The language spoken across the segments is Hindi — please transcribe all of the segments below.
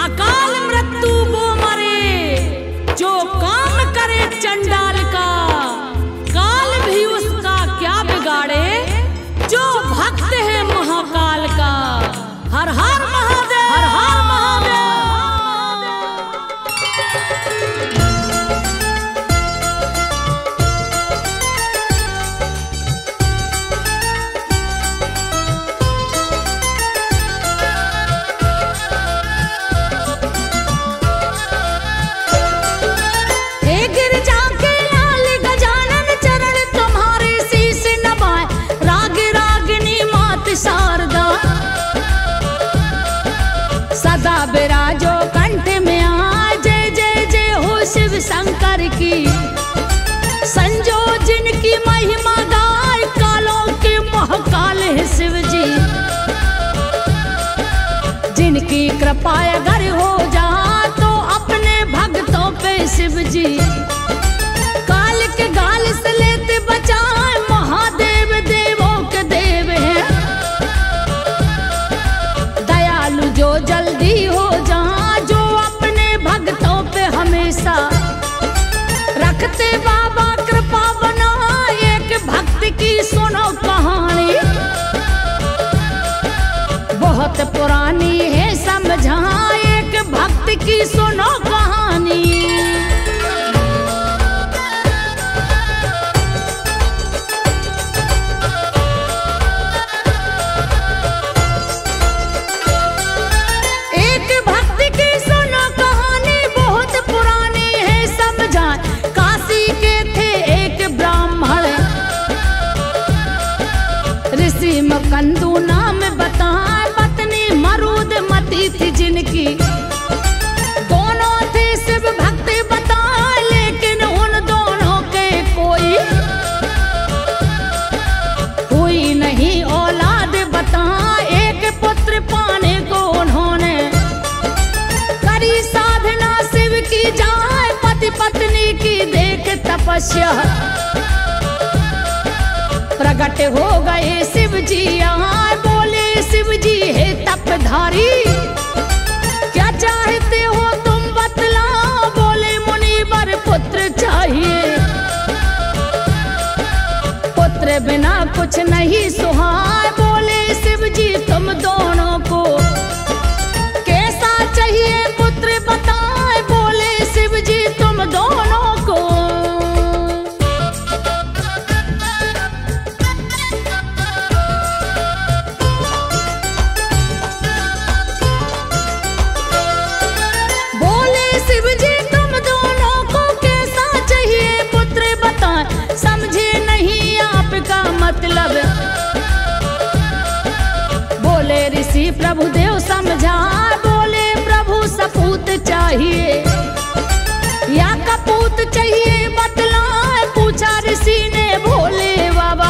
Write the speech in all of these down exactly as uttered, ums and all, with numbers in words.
अकाल मृत्यु वो मरे जो काम करे चंडाल का, काल भी उसका क्या बिगाड़े जो भक्त है महाकाल का। हर हर महादेव, हर हर महादेव। सदा बिराजो कंठ में आ जय जय जय हो शिव शंकर की। संजो जिनकी महिमा गाय कालों के महाकाल है शिव जी। जिनकी कृपा अगर हो जा तो अपने भक्तों पे शिव जी काल के गाल से लेते बचाए। महादेव देवों के देव है, दयालु जो जल्दी हो जा, जो अपने भक्तों पे हमेशा रखते बाबा कृपा बना। एक भक्त की सुनो कहानी बहुत पुरानी है समझा। एक भक्त की सुनो कहानी। कंदू नाम बता, पत्नी मरुदमती थी जिनकी। दोनों थे शिव भक्त बता, लेकिन उन दोनों के कोई कोई नहीं औलाद बता। एक पुत्र पाने को उन्होंने करी साधना शिव की जाए। पति पत्नी की देख तपस्या प्रकट हो गए शिव जी यहाँ। बोले शिव जी है तपधारी, क्या चाहते हो तुम बतलाओ। बोले मुनिवर पुत्र चाहिए, पुत्र बिना कुछ नहीं सुहाए। बोले शिव जी तुम दोनों को कैसा चाहिए पुत्र बताए। बोले शिव जी तुम दोनों को समझे नहीं आपका मतलब। बोले ऋषि प्रभु देव समझा। बोले प्रभु सपूत चाहिए या कपूत चाहिए बतलाए। पूछा ऋषि ने भोले बाबा,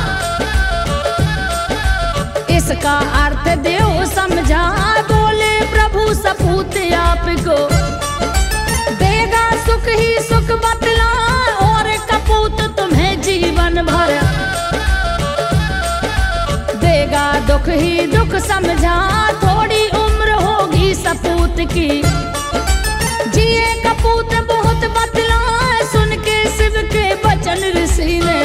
इसका अर्थ देव समझा। बोले प्रभु सपूत आपको देगा सुख ही सुख बतला, और कपूत तुम्हें जीवन भर देगा दुख ही दुख समझा। थोड़ी उम्र होगी सपूत की, जिए कपूत बहुत बतला। सुन के शिव के वचन ऋषि ने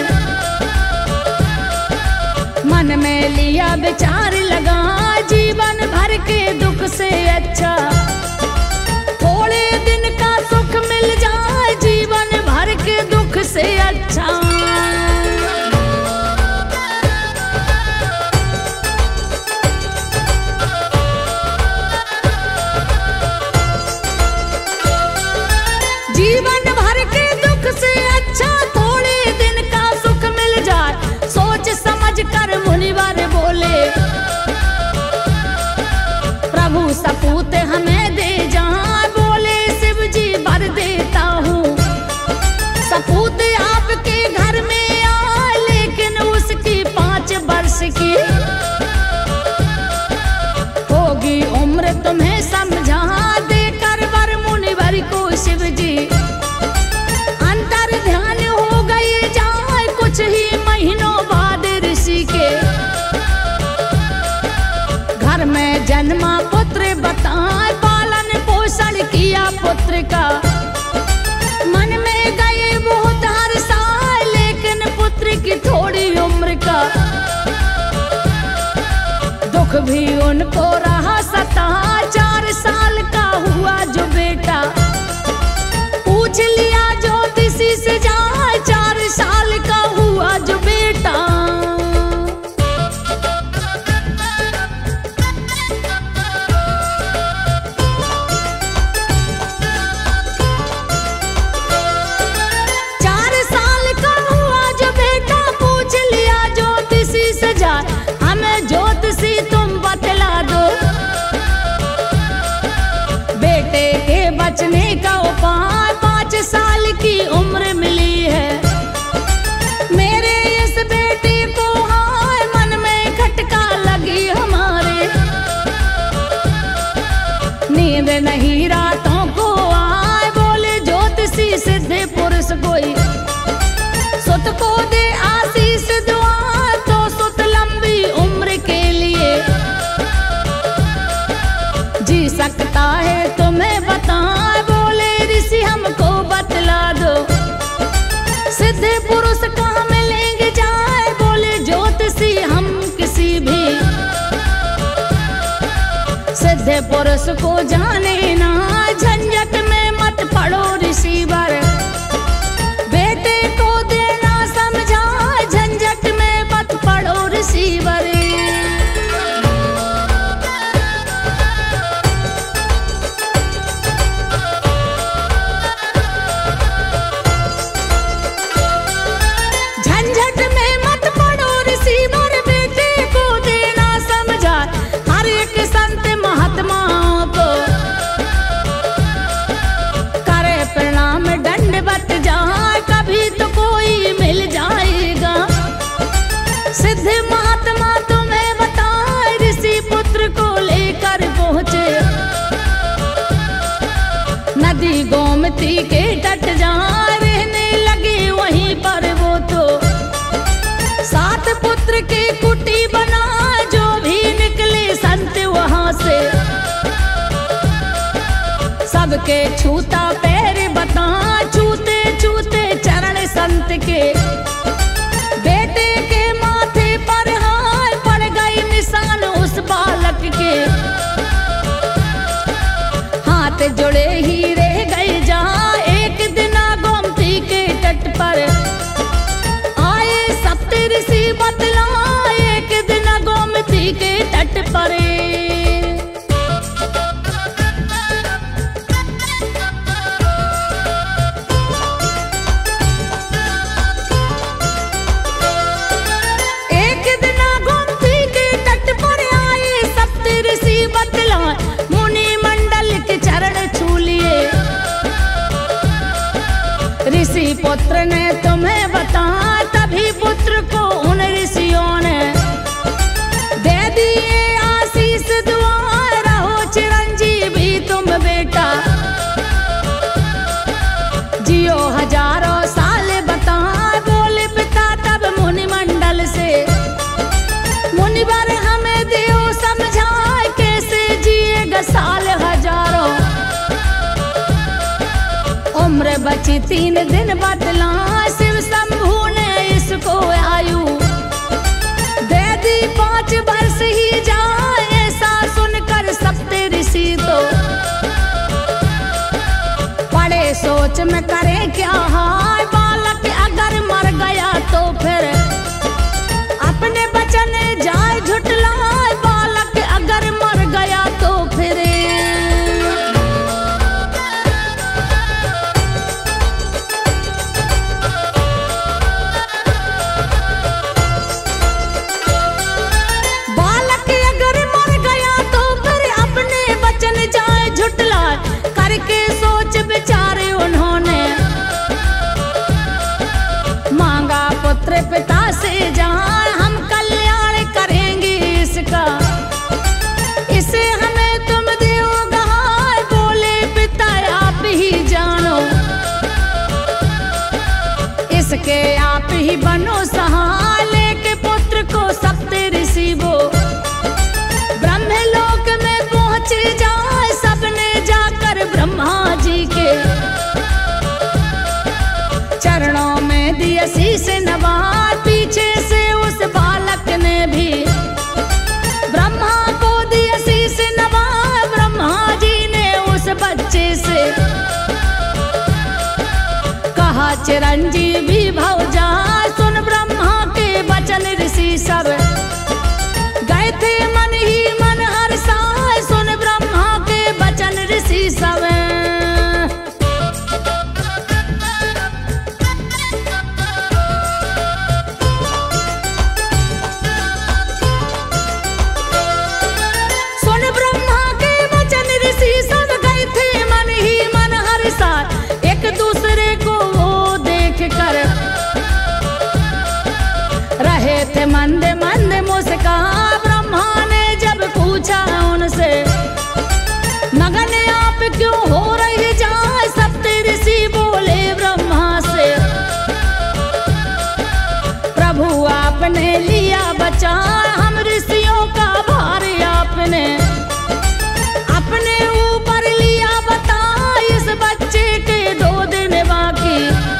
मन में लिया विचार लगा। जीवन भर के दुख से अच्छा थोड़े दिन का सुख मिल जाए। जीवन भर के दुख से अच्छा जीवन भर के दुख से अच्छा थोड़े दिन का सुख मिल जाए। सोच समझ कर मुनिवर बोले प्रभु सपूत हमें दे जा। बोले शिव जी भर देता हूँ सपूत आपके घर में आ, लेकिन उसकी पाँच वर्ष की होगी उम्र तुम्हें समझा। देकर वर मुनिवर को शिव जी अंतर ध्यान हो गई जाए। कुछ ही महीनों बाद ऋषि के घर में जन्मा पुत्र बताए। पालन भी उनको रहा सता। चार साल का हुआ जो बेटा, पूछ लिया ज्योतिषी से जाए, चार साल का हुआ जो बेटा। चार साल का हुआ जो बेटा, पूछ लिया ज्योतिषी से जाए, हमें ज्योतिषी तुम बतला दो, बेटे के बचने का उपाय। पाँच साल की उम्र मिली है मेरे इस बेटे को, हाय मन में खटका लगी हमारे। नींद नहीं रातों को आए, बोले ज्योतिषी सिद्ध पुरुष कोई, सुत को दे आशीष दुआ, तो सुत लंबी उम्र के लिए जी सकता है तुम्हें बताए। बोले ऋषि हमको बतला दो, सिद्ध पुरुष कहाँ मिलेंगे जाए। बोले ज्योतिषी हम किसी भी सिद्ध पुरुष को जाने ना, झंझट में मत पड़ो ऋषिवर, बेटे को देना समझा, झंझट में मत पड़ो ऋषिवर। झंझट में मत पड़ो ऋषिवर, बेटे को देना समझा। हर एक संत महात्माओं को करे प्रणाम दंडवत जाए, कभी तो कोई मिल जाएगा सिद्ध महात्मा तुम्हें बताए। ऋषि पुत्र को लेकर पहुँचे नदी गोमती के तट जाए, रहने लगे वहीं पर वो तो। सात पुत्र के कुटी बना, जो भी निकले संत वहां से, सबके छूता पैर बता, छूते छूते चरण संत के, बेटे के माथे पर हाय पड़ गई निशान उस बालक के। हाथ जुड़े ही रह गए जहाँ, एक दिन गोमती के तट पर आए सप्त ऋषि बतलाए, एक दिन गोमती के तट पर। एक दिन गोमती के तट पर आए सप्त ऋषि बतलाए, मुनि मंडल के चरण छू लिए। ऋषि पुत्र ने तुम्हें बताया, तभी पुत्र को उन ऋषियों ने दे दिए आशीष दुआ, रहो चिरंजीवी तुम बेटा, जियो हजारों साल बता। बोले पिता तब मुनि मंडल से, मुनिवर हमें देव समझाए, कैसे जिएगा साल हजारों। उम्र बची तीन दिन बदला, शिव शंभू ने इसको आयु दे दी, पांच वर्ष ही जाए। ऐसा सुनकर सप्त ऋषि तो पड़े सोच में करें क्या हाय। बालक अगर मर गया तो फिर अपने बचन जाए झुटलाए, बालक अगर मर गया तो फिर। बालक अगर मर गया तो फिर अपने बचन जाए झुटलाए, करके सोच विचारे उन्होंने चिरंजीवी भव जाए, सुन ब्रह्मा के वचन ऋषि सब गए थे मन ही मन हर्षाए, सुन ब्रह्मा के वचन ऋषि सब। थे मंद मंद मुस्का, ब्रह्मा ने जब पूछा उनसे, मगन आप क्यों हो रही जाए, सप्त ऋषि बोले ब्रह्मा से, प्रभु आपने लिया बचा, हम ऋषियों का भार आपने अपने ऊपर लिया बता, इस बच्चे के दो दिन बाकी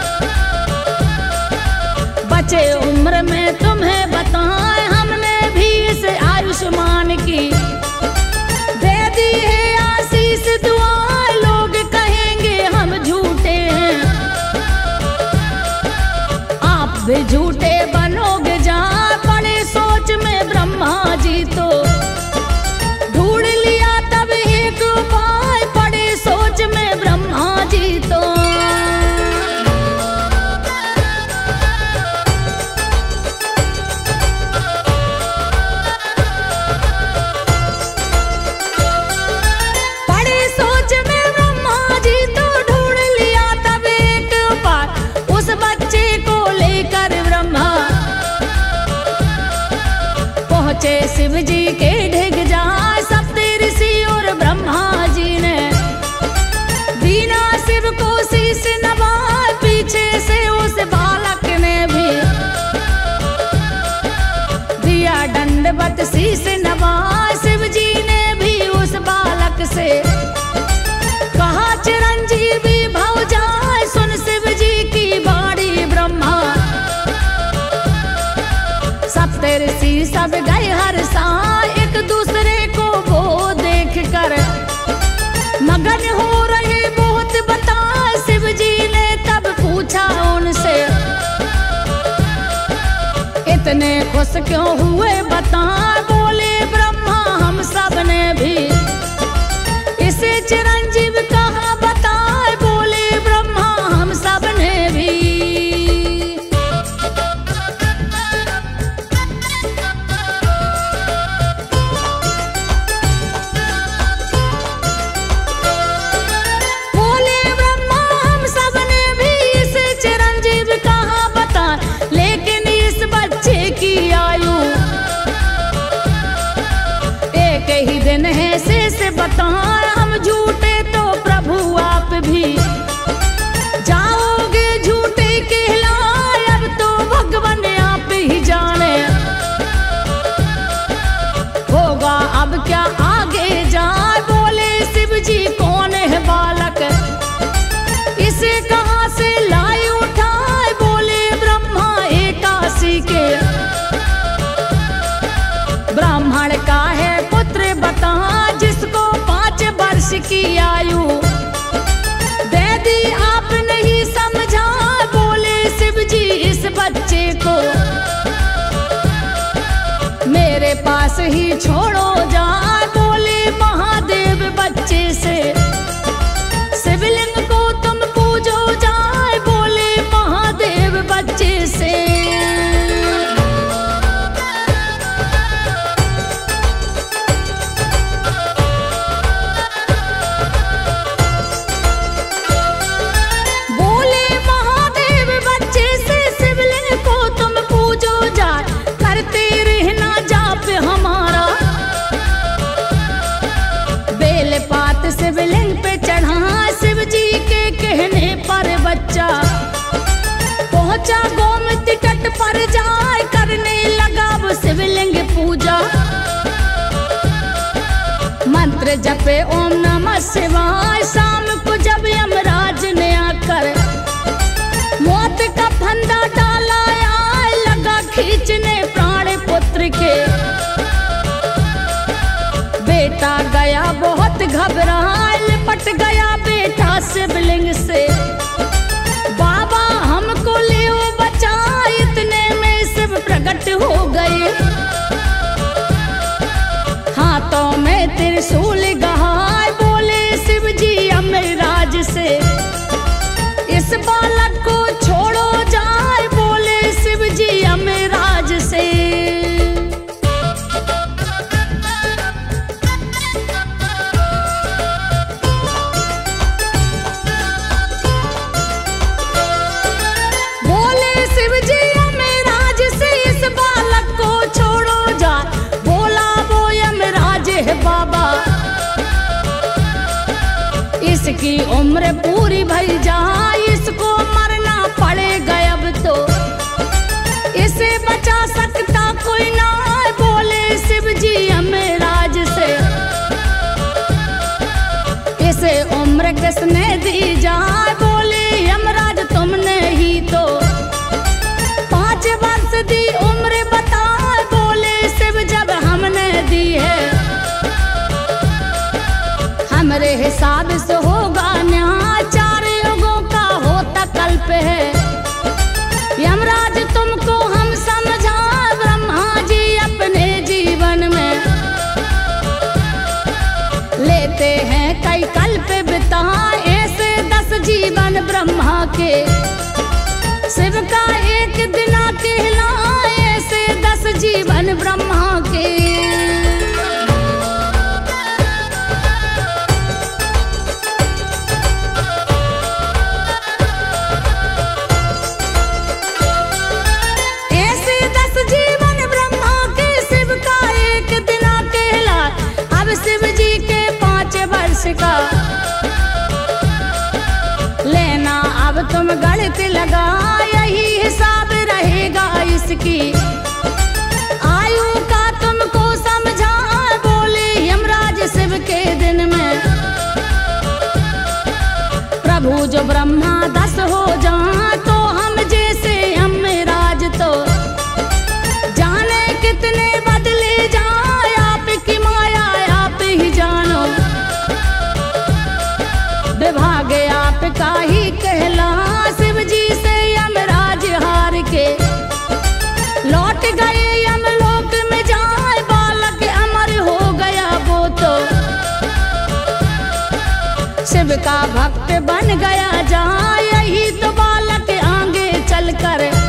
बचे उम्र में तुम्हें बताएं, हमने भी इस आयुष्मान की दे दी है आशीष दुआएं, लोग कहेंगे हम झूठे हैं, आप भी झूठे बनोगे जा, बड़े सोच में ब्रह्मा जी तो ढूंढ लिया तब एक उपाय, बड़े सोच में ब्रह्मा जी तो। शिव जी के ढिग जाए, सप्त ऋषि और ब्रह्मा जी ने बिना शिव को शीश नवाए, पीछे से उस बालक ने भी दिया दंडवत शीश नवाए, शिव जी ने भी उस बालक से कहा चिरंजीवी भव जाए, सुन शिव जी की बाड़ी ब्रह्मा, सप्त ऋषि सब गए हर्षा, एक दूसरे को वो देख कर मगन हो रहे बहुत बता, शिव जी ने तब पूछा उनसे, इतने खुश क्यों हुए बता, बोले ब्रह्मा हम सब ने भी इसे चिरंजीव कहा बताए, बोले ब्रह्मा हम सब ने भी। ही दिन है से से बता, हम झूठे तो प्रभु आप भी जाओगे झूठे कहलाए, अब तो भगवान आप ही जाने होगा अब क्या आगे जाए, बोले शिव जी कौन है बालक, इसे कहां से लाए उठाए, बोले ब्रह्मा एकादशी के ब्राह्मण का है पुत्र बता, जिसको पांच वर्ष की आयु दे दी आप नहीं समझा, बोले शिव जी इस बच्चे को मेरे पास ही छोड़ो जा, बोले महादेव बच्चे से शिवलिंग को तुम पूजो जाए, बोले महादेव बच्चे से। शिवलिंग पे चढ़ा, शिव जी के कहने पर बच्चा पहुंचा गोमती तट पर जाए, करने लगा वो शिवलिंग पूजा, मंत्र जपे ओम नमः शिवाय, शाम को जब यमराज ने आकर मौत का फंदा डाला, लगा खींचने प्राण पुत्र के, बेटा गया बहुत घबराए, लिपट गया बेटा शिवलिंग से, बाबा हम इसकी उम्र पूरी भई जाए, इसको मरना पड़ेगा अब तो, इसे बचा सकता कोई ना, बोले शिव जी यमराज से। इसे उम्र किसने दी जाए, बोले यमराज तुमने ही तो। पांच वर्ष दी उम्र बताए, बोले शिव जब हमने दी है, हमरे हिसाब से होगा न्याय, चार युगों का होता कल्प है। यमराज तुमको हम समझा, ब्रह्मा जी अपने जीवन में लेते हैं कई कल्प बिताए, ऐसे दस जीवन ब्रह्मा के, शिव का एक दिन कहलाए, ऐसे दस जीवन ब्रह्मा के। का लेना अब तुम गणित लगा, यही हिसाब रहेगा इसकी, आयु का तुमको समझा, बोले यमराज शिव के दिन में। प्रभु जो ब्रह्मा दस हो जाए, तो हम जैसे यमराज तो जाने कितने बदले जाए, आपकी माया आप ही जानो, विभाग आपका ही कहला, शिव जी से यमराज हार के लौट गए यमलोक में जाए, बालक अमर हो गया वो तो, शिव का भक्त बन गया जाए, यही तो बालक आगे चलकर